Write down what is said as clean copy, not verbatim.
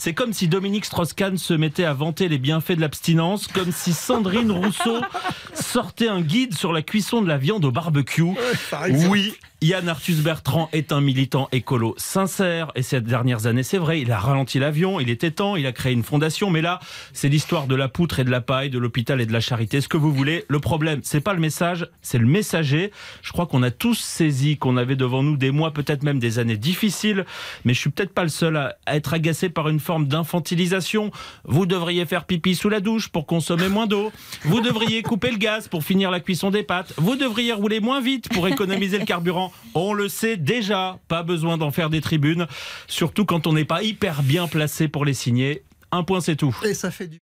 C'est comme si Dominique Strauss-Kahn se mettait à vanter les bienfaits de l'abstinence, comme si Sandrine Rousseau sortait un guide sur la cuisson de la viande au barbecue. Oui, Yann Arthus-Bertrand est un militant écolo sincère et ces dernières années, c'est vrai, il a ralenti l'avion, il était temps, il a créé une fondation, mais là, c'est l'histoire de la poutre et de la paille, de l'hôpital et de la charité, ce que vous voulez. Le problème, c'est pas le message, c'est le messager. Je crois qu'on a tous saisi qu'on avait devant nous des mois, peut-être même des années difficiles, mais je suis peut-être pas le seul à être agacé par une forme d'infantilisation. Vous devriez faire pipi sous la douche pour consommer moins d'eau. Vous devriez couper le gaz pour finir la cuisson des pâtes. Vous devriez rouler moins vite pour économiser le carburant. On le sait déjà, pas besoin d'en faire des tribunes, surtout quand on n'est pas hyper bien placé pour les signer. Un point, c'est tout. Et ça fait du